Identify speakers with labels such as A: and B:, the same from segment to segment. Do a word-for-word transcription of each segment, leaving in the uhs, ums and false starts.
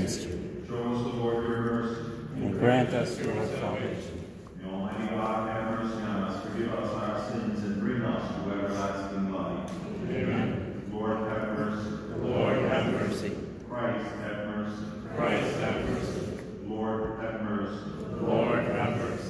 A: against you.
B: Show us, the Lord, your mercy.
A: And grant us your salvation.
B: May Almighty God have mercy on us, forgive us our sins, and bring us to everlasting life.
A: Amen.
B: Lord, have mercy.
A: Lord, have mercy.
B: Christ, have mercy.
A: Christ, have mercy.
B: Lord, have mercy.
A: Lord, have mercy.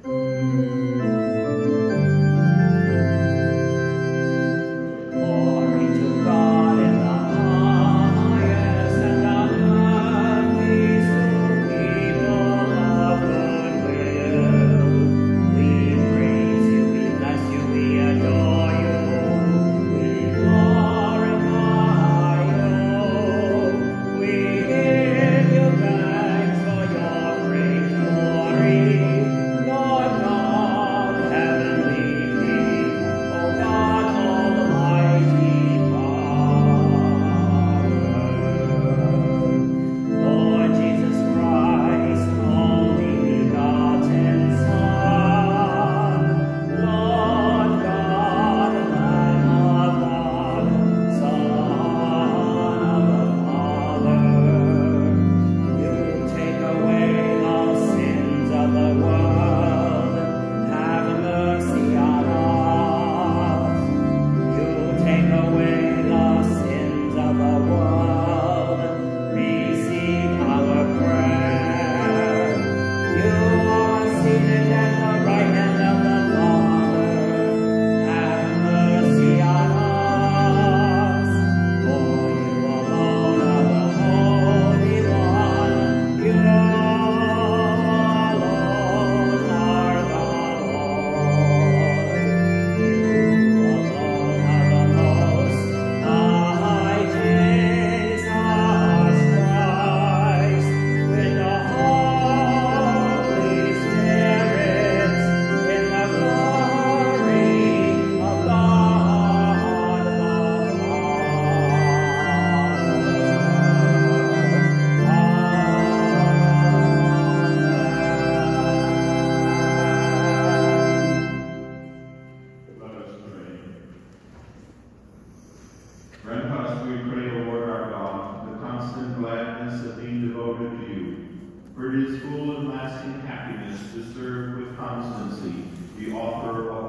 C: Glory to God in the highest, and on earth peace to people of good will. We praise you, we bless you, we adore you, we glorify you. We give you thanks for your great glory, Lord God, heavenly King, O God, almighty Father. Lord Jesus Christ, only begotten Son, Lord God, Lamb of God, Son of the Father, you take away the sins of the world, have mercy on us. You take away the sins of the world, receive our prayer. You are seated at the right hand of the Father, have mercy on us. For you alone are the Holy One, you alone are the Lord. You alone are the Most High Jesus Christ, with the Holy Spirit, in the glory of God the Father.
B: Let us pray. Grant us, we pray, O Lord our God, the constant gladness of being devoted to you, for it is full and lasting happiness to serve with constancy the author of